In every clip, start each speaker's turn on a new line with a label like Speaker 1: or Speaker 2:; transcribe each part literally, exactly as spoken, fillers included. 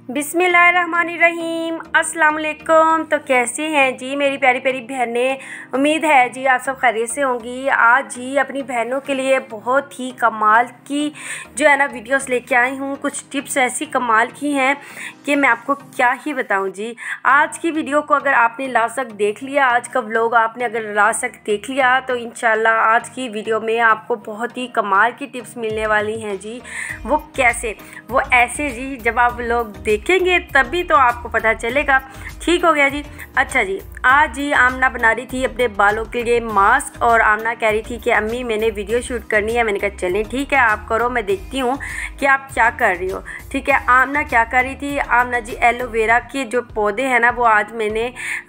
Speaker 1: बिस्मिल्लाहिर्रहमानिर्रहीम अस्सलाम वालेकुम। तो कैसे हैं जी मेरी प्यारी प्यारी बहनें, उम्मीद है जी आप सब खैरियत से होंगी। आज जी अपनी बहनों के लिए बहुत ही कमाल की जो है ना वीडियोस लेके आई हूँ। कुछ टिप्स ऐसी कमाल की हैं कि मैं आपको क्या ही बताऊँ जी। आज की वीडियो को अगर आपने लास्ट तक देख लिया, आज का व्लॉग आपने अगर लास्ट तक देख लिया तो इंशाल्लाह आज की वीडियो में आपको बहुत ही कमाल की टिप्स मिलने वाली हैं जी। वो कैसे? वो ऐसे जी, जब आप व्लॉग देखेंगे तभी तो आपको पता चलेगा। ठीक हो गया जी। अच्छा जी, आज जी आमना बना रही थी अपने बालों के लिए मास्क, और आमना कह रही थी कि अम्मी मैंने वीडियो शूट करनी है। मैंने कहा चलें ठीक है आप करो, मैं देखती हूँ कि आप क्या कर रही हो। ठीक है, आमना क्या कर रही थी? आमना जी एलोवेरा के जो पौधे हैं ना वो आज मैंने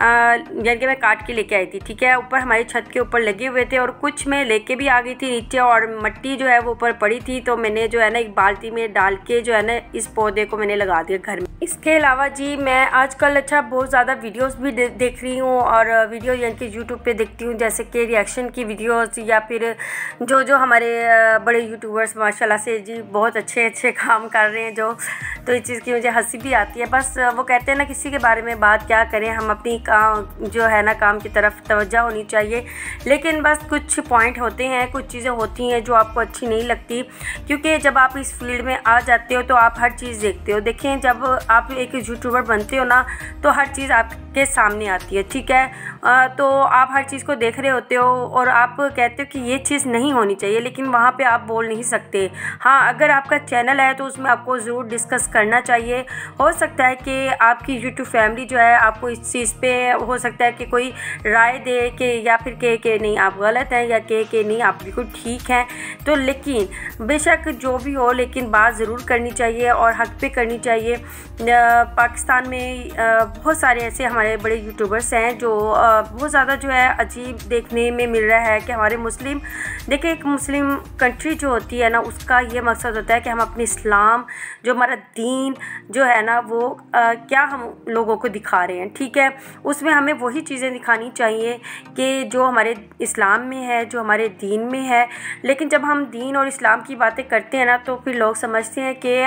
Speaker 1: यानी कि मैं काट के लेके आई थी। ठीक है, ऊपर हमारी छत के ऊपर लगे हुए थे और कुछ मैं लेके भी आ गई थी नीचे, और मिट्टी जो है वो ऊपर पड़ी थी तो मैंने जो है ना एक बाल्टी में डाल के जो है ना इस पौधे को मैंने लगा दिया घर में। इसके अलावा जी मैं आजकल अच्छा बहुत ज़्यादा वीडियोस भी दे, देख रही हूँ, और वीडियो यानी कि यूट्यूब पे देखती हूँ, जैसे कि रिएक्शन की वीडियोस, या फिर जो जो हमारे बड़े यूट्यूबर्स माशाल्लाह से जी बहुत अच्छे अच्छे काम कर रहे हैं जो, तो इस चीज़ की मुझे हंसी भी आती है। बस वो कहते हैं ना किसी के बारे में बात क्या करें, हम अपनी काम जो है ना काम की तरफ तवज्जो होनी चाहिए। लेकिन बस कुछ पॉइंट होते हैं, कुछ चीज़ें होती हैं जो आपको अच्छी नहीं लगती, क्योंकि जब आप इस फील्ड में आ जाते हो तो आप हर चीज़ देखते हो। देखें, जब आप एक यूट्यूबर बनते हो ना तो हर चीज़ आपके सामने आती है। ठीक है, आ, तो आप हर चीज़ को देख रहे होते हो और आप कहते हो कि ये चीज़ नहीं होनी चाहिए, लेकिन वहाँ पे आप बोल नहीं सकते। हाँ, अगर आपका चैनल है तो उसमें आपको ज़रूर डिस्कस करना चाहिए। हो सकता है कि आपकी यूट्यूब फैमिली जो है आपको इस चीज़ पे हो सकता है कि कोई राय दे के, या फिर कहे कि नहीं आप गलत हैं, या कहे कि नहीं आप बिल्कुल ठीक हैं। तो लेकिन बेशक जो भी हो, लेकिन बात ज़रूर करनी चाहिए और हक पे करनी चाहिए। पाकिस्तान में बहुत सारे ऐसे हमारे बड़े यूट्यूबर्स हैं जो बहुत ज़्यादा जो है अजीब देखने में मिल रहा है कि हमारे मुस्लिम, देखिए एक मुस्लिम कंट्री जो होती है ना उसका ये मकसद होता है कि हम अपने इस्लाम जो हमारा दीन जो है ना वो आ, क्या हम लोगों को दिखा रहे हैं। ठीक है, उसमें हमें वही चीज़ें दिखानी चाहिए कि जो हमारे इस्लाम में है, जो हमारे दीन में है। लेकिन जब हम दीन और इस्लाम की बातें करते हैं ना तो फिर लोग समझते हैं कि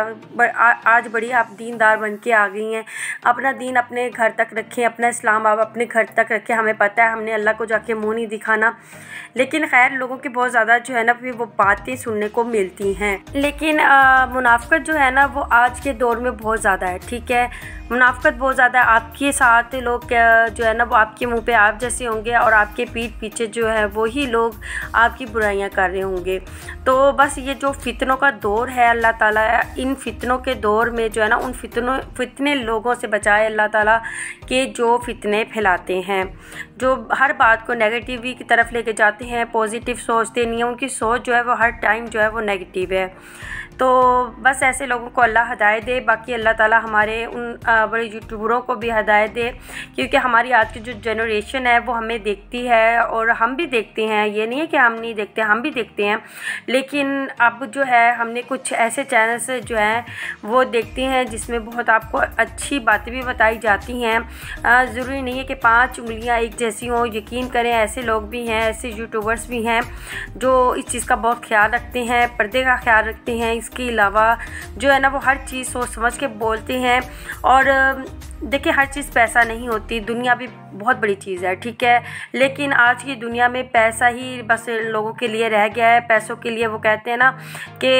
Speaker 1: आज बड़ी आप दीनदार बन के आ गई हैं, अपना दीन अपने घर तक रखें, अपना इस्लाम आप अपने घर तक रखें, हमें पता है हमने अल्लाह को जाके मुँह नहीं दिखाना। लेकिन खैर लोगों की बहुत ज़्यादा जो है ना फिर वो बातें सुनने को मिलती हैं। लेकिन मुनाफ़िक़त जो है ना वो आज के दौर में बहुत ज़्यादा है। ठीक है, मुनाफ़िक़त बहुत ज़्यादा है। आपके साथ लोग जो है ना वो आपके मुंह पे आप जैसे होंगे, और आपके पीठ पीछे जो है वही लोग आपकी बुराइयां कर रहे होंगे। तो बस ये जो फितनों का दौर है, अल्लाह ताला इन फितनों के दौर में जो है ना उन फितनों फितने लोगों से बचाए अल्लाह ताला के जो फितने फैलाते हैं, जो हर बात को नेगेटिव की तरफ लेके जाते हैं, पॉजिटिव सोचते नहीं हैं। उनकी सोच जो है वो हर टाइम जो है वो नेगेटिव है। तो बस ऐसे लोगों को अल्लाह हदायत दे। बाकी अल्लाह ताला हमारे उन बड़े यूट्यूबरों को भी हदायत दे, क्योंकि हमारी आज की जो जनरेशन है वो हमें देखती है और हम भी देखते हैं। ये नहीं है कि हम नहीं देखते, हम भी देखते हैं। लेकिन अब जो है हमने कुछ ऐसे चैनल्स जो हैं वो देखते हैं जिसमें बहुत आपको अच्छी बातें भी बताई जाती हैं। ज़रूरी नहीं है कि पाँच उंगलियां एक जैसी हों। यकीन करें ऐसे लोग भी हैं, ऐसे यूट्यूबर्स भी हैं जो इस चीज़ का बहुत ख्याल रखते हैं, पर्दे का ख्याल रखते हैं। इसके अलावा जो है ना वो हर चीज़ सोच समझ के बोलते हैं। और देखिए हर चीज़ पैसा नहीं होती, दुनिया भी बहुत बड़ी चीज़ है। ठीक है, लेकिन आज की दुनिया में पैसा ही बस लोगों के लिए रह गया है। पैसों के लिए वो कहते हैं ना कि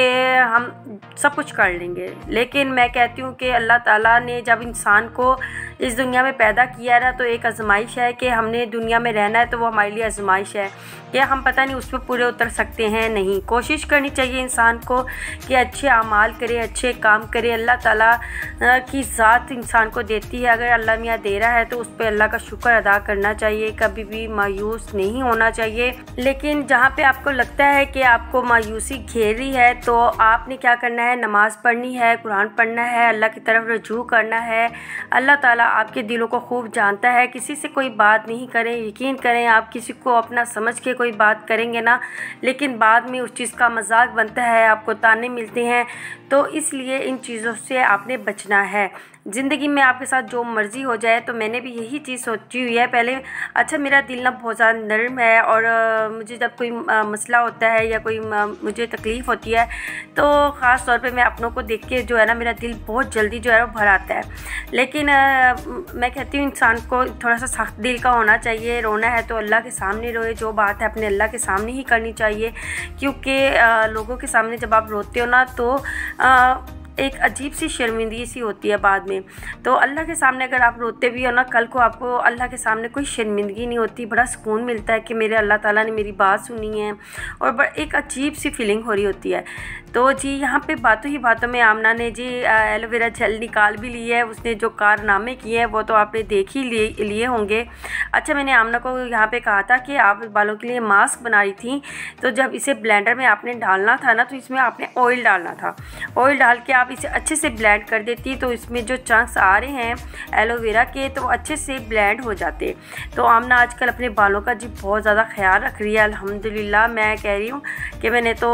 Speaker 1: हम सब कुछ कर लेंगे, लेकिन मैं कहती हूँ कि अल्लाह ताला ने जब इंसान को इस दुनिया में पैदा किया है ना तो एक आजमाइश है कि हमने दुनिया में रहना है, तो वो हमारे लिए आजमाइश है कि हम पता नहीं उस पर पूरे उतर सकते हैं नहीं। कोशिश करनी चाहिए इंसान को कि अच्छे अमाल करे, अच्छे काम करे। अल्लाह ताला की ज़ात इंसान को देती है, अगर अल्लाह मियाँ दे रहा है तो उस पर अल्लाह का शुक्र अदा करना चाहिए, कभी भी मायूस नहीं होना चाहिए। लेकिन जहाँ पे आपको लगता है कि आपको मायूसी घेर रही है तो आपने क्या करना है, नमाज़ पढ़नी है, कुरान पढ़ना है, अल्लाह की तरफ रुजू करना है। अल्लाह ताला आपके दिलों को खूब जानता है। किसी से कोई बात नहीं करें, यकीन करें आप किसी को अपना समझ के कोई बात करेंगे ना, लेकिन बाद में उस चीज़ का मजाक बनता है, आपको ताने मिलते हैं। तो इसलिए इन चीज़ों से आपने बचना है। ज़िंदगी में आपके साथ जो मर्ज़ी हो जाए, तो मैंने भी यही चीज़ सोची हुई है पहले। अच्छा, मेरा दिल ना बहुत ज़्यादा नरम है और आ, मुझे जब कोई आ, मसला होता है या कोई आ, मुझे तकलीफ़ होती है तो ख़ास तौर पे मैं अपनों को देख के जो है ना मेरा दिल बहुत जल्दी जो है वो भर आता है। लेकिन आ, मैं कहती हूँ इंसान को थोड़ा सा सख्त दिल का होना चाहिए। रोना है तो अल्लाह के सामने रोए, जो बात है अपने अल्लाह के सामने ही करनी चाहिए, क्योंकि लोगों के सामने जब आप रोते हो ना तो आ, एक अजीब सी शर्मिंदगी सी होती है बाद में। तो अल्लाह के सामने अगर आप रोते भी हो ना, कल को आपको अल्लाह के सामने कोई शर्मिंदगी नहीं होती, बड़ा सुकून मिलता है कि मेरे अल्लाह ताला ने मेरी बात सुनी है और बड़ा एक अजीब सी फीलिंग हो रही होती है। तो जी यहाँ पे बातों ही बातों में आमना ने जी एलोवेरा जेल निकाल भी ली है। उसने जो कारनामे किए हैं वो तो आपने देख ही लिए लिए होंगे। अच्छा, मैंने आमना को यहाँ पे कहा था कि आप बालों के लिए मास्क बना रही थी, तो जब इसे ब्लेंडर में आपने डालना था ना, तो इसमें आपने ऑयल डालना था। ऑयल डाल के आप इसे अच्छे से ब्लेंड कर देती तो इसमें जो चंक्स आ रहे हैं एलोवेरा के तो अच्छे से ब्लेंड हो जाते। तो आमना आजकल अपने बालों का जी बहुत ज़्यादा ख्याल रख रही है, अल्हम्दुलिल्लाह। मैं कह रही हूँ कि मैंने तो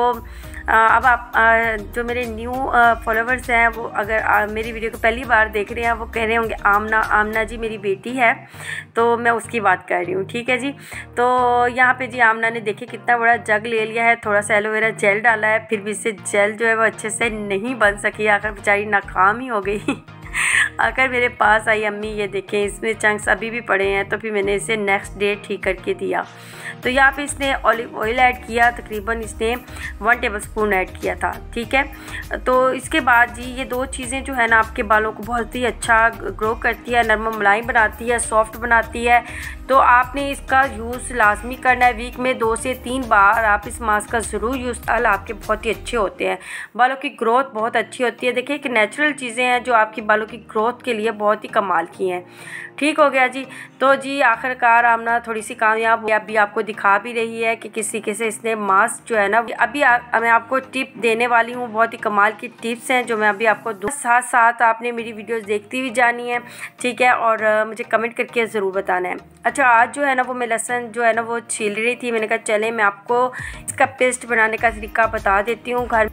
Speaker 1: अब आप जो मेरे न्यू फॉलोवर्स हैं वो अगर मेरी वीडियो को पहली बार देख रहे हैं वो कह रहे होंगे आमना आमना जी मेरी बेटी है, तो मैं उसकी बात कर रही हूँ। ठीक है जी। तो यहाँ पे जी आमना ने देखिए कितना बड़ा जग ले लिया है, थोड़ा सा एलोवेरा जेल डाला है, फिर भी इससे जेल जो है वो अच्छे से नहीं बन सकी, आखिर बेचारी नाकाम ही हो गई। आकर मेरे पास आई, अम्मी ये देखें इसमें चंक्स अभी भी पड़े हैं, तो फिर मैंने इसे नेक्स्ट डे ठीक करके दिया। तो यहाँ पे इसने ऑलिव ऑयल ऐड किया, तकरीबन इसने वन टेबलस्पून ऐड किया था। ठीक है, तो इसके बाद जी ये दो चीज़ें जो है ना आपके बालों को बहुत ही अच्छा ग्रो करती है, नरम मुलायम बनाती है, सॉफ्ट बनाती है। तो आपने इसका यूज़ लाजमी करना है, वीक में दो से तीन बार आप इस मास्क का ज़रूर यूज़, बाल आपके बहुत ही अच्छे होते हैं, बालों की ग्रोथ बहुत अच्छी होती है। देखिए कि नेचुरल चीज़ें हैं जो आपकी बालों की ग्रोथ के लिए बहुत ही कमाल की हैं। ठीक हो गया जी। तो जी आखिरकार आमना थोड़ी सी कामयाब हुई, अभी आपको दिखा भी रही है कि किस तरीके से इसने मास्क जो है ना, अभी आ, मैं आपको टिप देने वाली हूँ, बहुत ही कमाल की टिप्स हैं जो मैं अभी आपको दूँ। साथ साथ आपने मेरी वीडियोस देखती हुई जानी है, ठीक है, और आ, मुझे कमेंट करके ज़रूर बताना है। अच्छा, आज जो है ना वो मैं लहसुन जो है ना वो छील रही थी, मैंने कहा चले मैं आपको इसका पेस्ट बनाने का तरीका बता देती हूँ घर।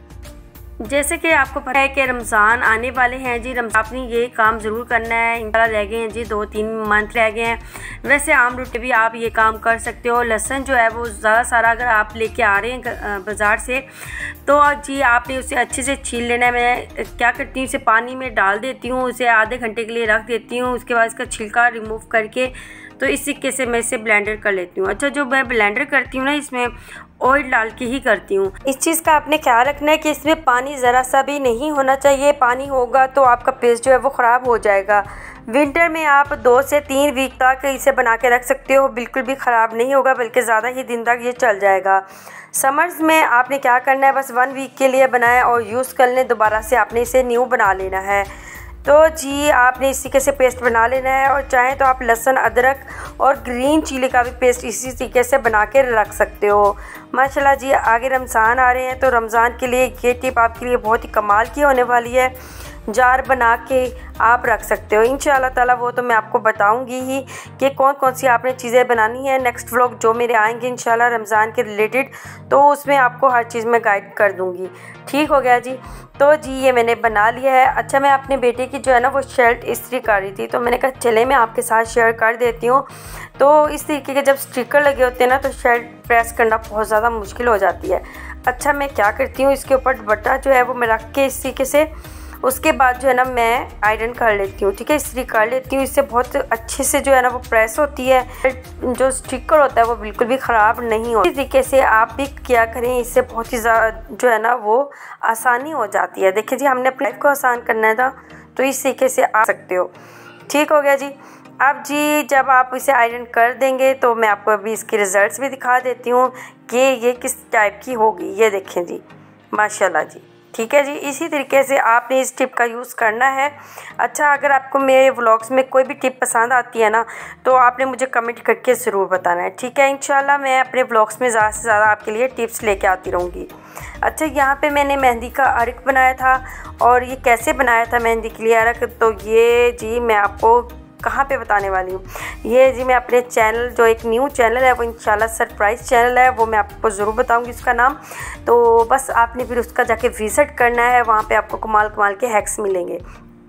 Speaker 1: जैसे कि आपको पता है कि रमज़ान आने वाले हैं जी, रमज़ान आपने ये काम ज़रूर करना है। इंशाल्लाह रह गए हैं जी, दो तीन मंथ रह गए हैं। वैसे आम रूट भी आप ये काम कर सकते हो। लहसुन जो है वो ज़्यादा सारा अगर आप लेके आ रहे हैं बाज़ार से, तो जी आपने उसे अच्छे से छील लेना है। मैं क्या करती हूँ, इसे पानी में डाल देती हूँ, उसे आधे घंटे के लिए रख देती हूँ, उसके बाद इसका छिलका रिमूव करके तो इस तरीके से मैं इसे ब्लेंडर कर लेती हूँ। अच्छा, जो मैं ब्लेंडर करती हूँ ना इसमें ऑयल डाल के ही करती हूँ। इस चीज़ का आपने ख्याल रखना है कि इसमें पानी ज़रा सा भी नहीं होना चाहिए, पानी होगा तो आपका पेस्ट जो है वो ख़राब हो जाएगा। विंटर में आप दो से तीन वीक तक इसे बना के रख सकते हो, बिल्कुल भी ख़राब नहीं होगा, बल्कि ज़्यादा ही दिन तक ये चल जाएगा। समर्स में आपने क्या करना है, बस वन वीक के लिए बनाया और यूज़ कर लें, दोबारा से आपने इसे न्यू बना लेना है। तो जी आपने इसी तरीके से पेस्ट बना लेना है, और चाहें तो आप लहसुन अदरक और ग्रीन चिली का भी पेस्ट इसी तरीके से बना के रख सकते हो। माशाल्लाह जी, आगे रमज़ान आ रहे हैं तो रमज़ान के लिए ये टिप आपके लिए बहुत ही कमाल की होने वाली है। जार बना के आप रख सकते हो इंशाल्लाह ताला, वो तो मैं आपको बताऊंगी ही कि कौन कौन सी आपने चीज़ें बनानी है। नेक्स्ट व्लॉग जो मेरे आएंगे इंशाल्लाह रमज़ान के रिलेटेड, तो उसमें आपको हर चीज़ में गाइड कर दूंगी। ठीक हो गया जी। तो जी ये मैंने बना लिया है। अच्छा, मैं अपने बेटे की जो है ना वो शर्ट इस्त्री कर रही थी, तो मैंने कहा चले मैं आपके साथ शेयर कर देती हूँ। तो इस तरीके के जब स्टिकर लगे होते हैं ना, तो शर्ट प्रेस करना बहुत ज़्यादा मुश्किल हो जाती है। अच्छा, मैं क्या करती हूँ, इसके ऊपर दुपट्टा जो है वो मैं रख के इस तरीके से, उसके बाद जो है ना मैं आयरन कर लेती हूँ। ठीक है, इस्त्री कर लेती हूँ, इससे बहुत अच्छे से जो है ना वो प्रेस होती है, जो स्टिकर होता है वो बिल्कुल भी ख़राब नहीं होता। इस तरीके से आप भी क्या करें, इससे बहुत ही ज़्यादा जो है ना वो आसानी हो जाती है। देखिए जी, हमने अपनी लाइफ को आसान करना था, तो इस तरीके से आ सकते हो। ठीक हो गया जी। अब जी जब आप इसे आयरन कर देंगे तो मैं आपको अभी इसके रिज़ल्ट्स भी दिखा देती हूँ कि ये किस टाइप की होगी। ये देखें जी, माशाल्लाह जी। ठीक है जी, इसी तरीके से आपने इस टिप का यूज़ करना है। अच्छा, अगर आपको मेरे व्लॉग्स में कोई भी टिप पसंद आती है ना, तो आपने मुझे कमेंट करके ज़रूर बताना है। ठीक है, इंशाल्लाह मैं अपने व्लॉग्स में ज़्यादा से ज़्यादा आपके लिए टिप्स लेके आती रहूँगी। अच्छा, यहाँ पे मैंने मेहंदी का अर्क बनाया था, और ये कैसे बनाया था मेहंदी के लिए अर्क, तो ये जी मैं आपको कहाँ पे बताने वाली हूँ। ये जी मैं अपने चैनल, जो एक न्यू चैनल है वो इंशाल्लाह सरप्राइज़ चैनल है, वो मैं आपको ज़रूर बताऊँगी उसका नाम। तो बस आपने फिर उसका जाके विज़िट करना है, वहाँ पे आपको कमाल कमाल के हैक्स मिलेंगे।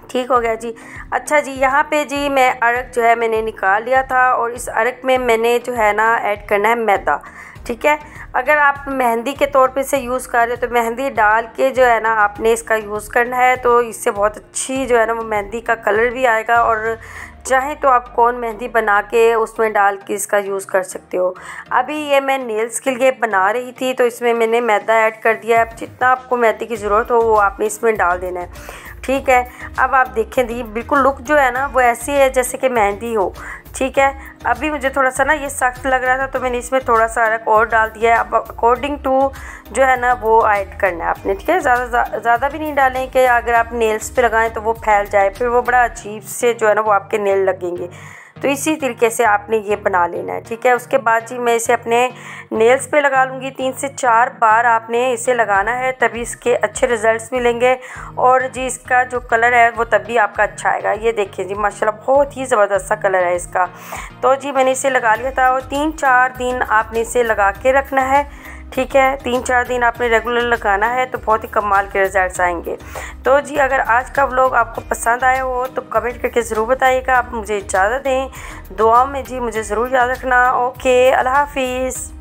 Speaker 1: ठीक हो गया जी। अच्छा जी, यहाँ पे जी मैं अरक जो है मैंने निकाल लिया था और इस अरक में मैंने जो है ना ऐड करना है मैदा। ठीक है, अगर आप मेहंदी के तौर पे इसे यूज़ कर रहे हो तो मेहंदी डाल के जो है ना आपने इसका यूज़ करना है, तो इससे बहुत अच्छी जो है ना वो मेहंदी का कलर भी आएगा। और चाहे तो आप कौन मेहंदी बना के उसमें डाल के इसका यूज़ कर सकते हो। अभी ये मैं नेल्स के लिए बना रही थी तो इसमें मैंने मैदा ऐड कर दिया है। अब जितना आपको मैदे की ज़रूरत हो वो आपने इसमें डाल देना है। ठीक है, अब आप देखें दी बिल्कुल लुक जो है ना वो ऐसी है जैसे कि मेहंदी हो। ठीक है, अभी मुझे थोड़ा सा ना ये सख्त लग रहा था तो मैंने इसमें थोड़ा सा अरक और डाल दिया है। अब अकॉर्डिंग टू जो है ना वो ऐड करना है आपने। ठीक है, ज़्यादा ज़्यादा भी नहीं डालें कि अगर आप नेल्स पे लगाएं तो वो फैल जाए, फिर वो बड़ा अजीब से जो है ना वो आपके नेल लगेंगे। तो इसी तरीके से आपने ये बना लेना है। ठीक है, उसके बाद जी मैं इसे अपने नेल्स पे लगा लूँगी। तीन से चार बार आपने इसे लगाना है, तभी इसके अच्छे रिज़ल्ट्स मिलेंगे और जी इसका जो कलर है वो तभी आपका अच्छा आएगा। ये देखिए जी माशाल्लाह बहुत ही ज़बरदस्त सा कलर है इसका। तो जी मैंने इसे लगा लिया था और तीन चार दिन आपने इसे लगा के रखना है। ठीक है, तीन चार दिन आपने रेगुलर लगाना है तो बहुत ही कमाल के रिजल्ट्स आएंगे। तो जी अगर आज का व्लॉग आपको पसंद आया हो तो कमेंट करके ज़रूर बताइएगा। आप मुझे इजाज़त दें, दुआओं में जी मुझे ज़रूर याद रखना। ओके, अल्लाह हाफिज़।